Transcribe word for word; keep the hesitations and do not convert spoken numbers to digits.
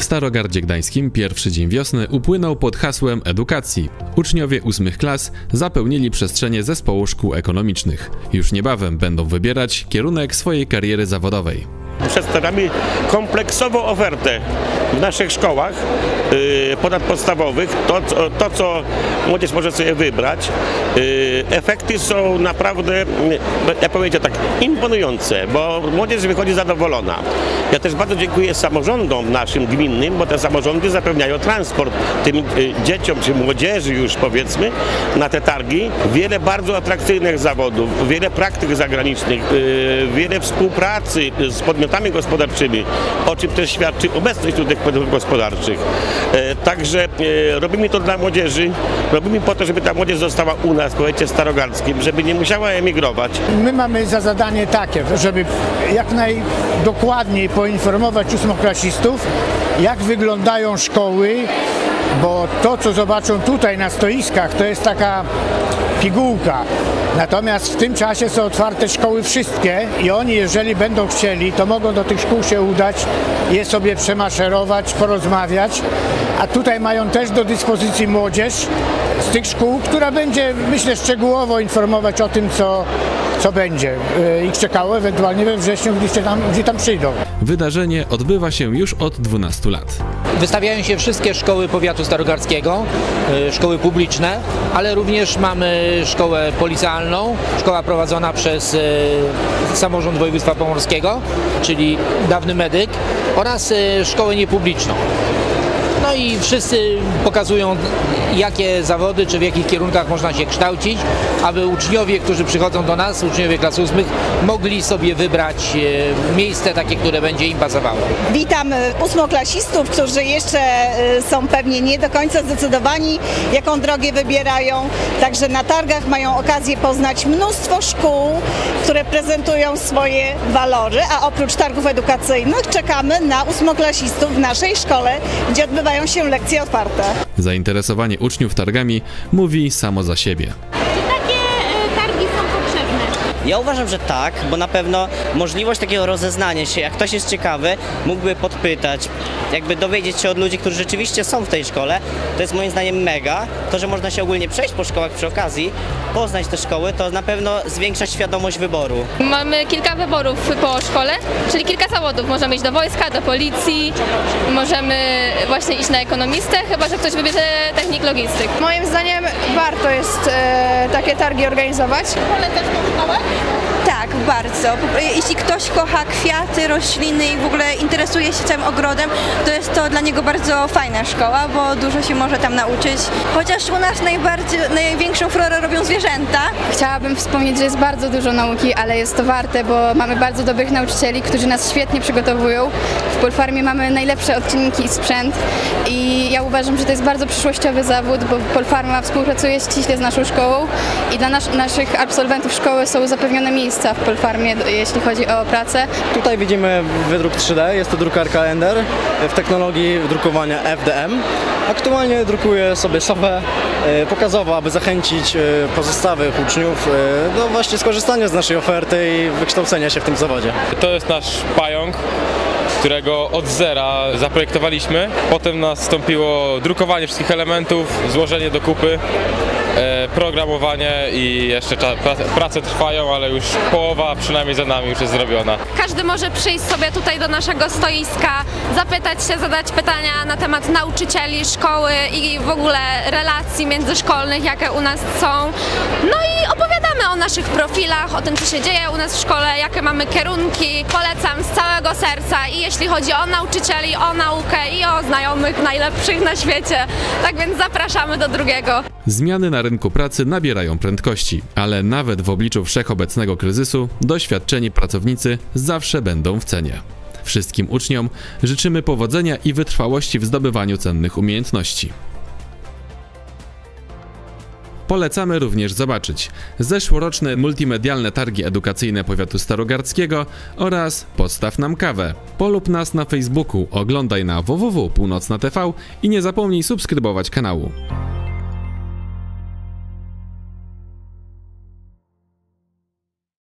Starogardzie Gdańskim pierwszy dzień wiosny upłynął pod hasłem edukacji. Uczniowie ósmych klas zapełnili przestrzenie zespołu szkół ekonomicznych. Już niebawem będą wybierać kierunek swojej kariery zawodowej. Przedstawiamy kompleksową ofertę w naszych szkołach yy, ponadpodstawowych, to, to co młodzież może sobie wybrać. Yy, efekty są naprawdę, ja powiedział tak, imponujące, bo młodzież wychodzi zadowolona. Ja też bardzo dziękuję samorządom naszym gminnym, bo te samorządy zapewniają transport tym yy, dzieciom czy młodzieży już powiedzmy na te targi. Wiele bardzo atrakcyjnych zawodów, wiele praktyk zagranicznych, yy, wiele współpracy z podmiotami gospodarczymi, o czym też świadczy obecność tutaj podmiotów gospodarczych. E, także e, robimy to dla młodzieży, robimy po to, żeby ta młodzież została u nas w powiecie starogardzkim, żeby nie musiała emigrować. My mamy za zadanie takie, żeby jak najdokładniej poinformować ósmoklasistów, jak wyglądają szkoły, bo to, co zobaczą tutaj na stoiskach, to jest taka pigułka. Natomiast w tym czasie są otwarte szkoły wszystkie i oni, jeżeli będą chcieli, to mogą do tych szkół się udać, je sobie przemaszerować, porozmawiać. A tutaj mają też do dyspozycji młodzież z tych szkół, która będzie, myślę, szczegółowo informować o tym, co, co będzie. Ich czekało ewentualnie we wrześniu, gdzie tam, gdzie tam przyjdą. Wydarzenie odbywa się już od dwunastu lat. Wystawiają się wszystkie szkoły powiatu starogardzkiego, szkoły publiczne, ale również mamy szkołę policjalną, szkoła prowadzona przez samorząd województwa pomorskiego, czyli dawny medyk, oraz szkołę niepubliczną. No i wszyscy pokazują, jakie zawody, czy w jakich kierunkach można się kształcić, aby uczniowie, którzy przychodzą do nas, uczniowie klas ósmych, mogli sobie wybrać miejsce takie, które będzie im pasowało. Witam ósmoklasistów, którzy jeszcze są pewnie nie do końca zdecydowani, jaką drogę wybierają. Także na targach mają okazję poznać mnóstwo szkół, które prezentują swoje walory, a oprócz targów edukacyjnych czekamy na ósmoklasistów w naszej szkole, gdzie odbywają się lekcje otwarte. Zainteresowanie uczniów targami mówi samo za siebie. Czy takie targi są potrzebne? Ja uważam, że tak, bo na pewno możliwość takiego rozeznania się, jak ktoś jest ciekawy, mógłby podpytać, jakby dowiedzieć się od ludzi, którzy rzeczywiście są w tej szkole, to jest moim zdaniem mega. To, że można się ogólnie przejść po szkołach przy okazji, poznać te szkoły, to na pewno zwiększa świadomość wyboru. Mamy kilka wyborów po szkole, czyli kilka zawodów. Możemy iść do wojska, do policji, możemy właśnie iść na ekonomistę, chyba że ktoś wybierze technik logistyk. Moim zdaniem warto jest e, takie targi organizować. Polecasz tą szkołę? Tak, bardzo. Jeśli ktoś kocha kwiaty, rośliny i w ogóle interesuje się całym ogrodem, to jest to dla niego bardzo fajna szkoła, bo dużo się może tam nauczyć. Chociaż u nas najbardziej, największą furorę robią zwierzęta. Chciałabym wspomnieć, że jest bardzo dużo nauki, ale jest to warte, bo mamy bardzo dobrych nauczycieli, którzy nas świetnie przygotowują. W Polfarmie mamy najlepsze odcinki i sprzęt i ja uważam, że to jest bardzo przyszłościowy zawód, bo Polfarma współpracuje ściśle z naszą szkołą i dla nas, naszych absolwentów szkoły są zapewnione miejsca w Polfarmie, jeśli chodzi o pracę. Tutaj widzimy wydruk trzy D, jest to drukarka Ender w technologii drukowania F D M. Aktualnie drukuję sobie sofę pokazową, aby zachęcić pozostałych uczniów do właśnie skorzystania z naszej oferty i wykształcenia się w tym zawodzie. To jest nasz pająk, którego od zera zaprojektowaliśmy. Potem nastąpiło drukowanie wszystkich elementów, złożenie do kupy, programowanie i jeszcze prace trwają, ale już połowa przynajmniej za nami już jest zrobiona. Każdy może przyjść sobie tutaj do naszego stoiska, zapytać się, zadać pytania na temat nauczycieli, szkoły i w ogóle relacji międzyszkolnych, jakie u nas są. No i opowiadamy o naszych profilach, o tym, co się dzieje u nas w szkole, jakie mamy kierunki. Polecam z całego serca i jeśli chodzi o nauczycieli, o naukę i o znajomych najlepszych na świecie. Tak więc zapraszamy do drugiego. Zmiany na rynku pracy nabierają prędkości, ale nawet w obliczu wszechobecnego kryzysu doświadczeni pracownicy zawsze będą w cenie. Wszystkim uczniom życzymy powodzenia i wytrwałości w zdobywaniu cennych umiejętności. Polecamy również zobaczyć zeszłoroczne multimedialne targi edukacyjne powiatu starogardzkiego oraz Podstaw nam kawę. Polub nas na Facebooku, oglądaj na w w w kropka północna kropka t v i nie zapomnij subskrybować kanału.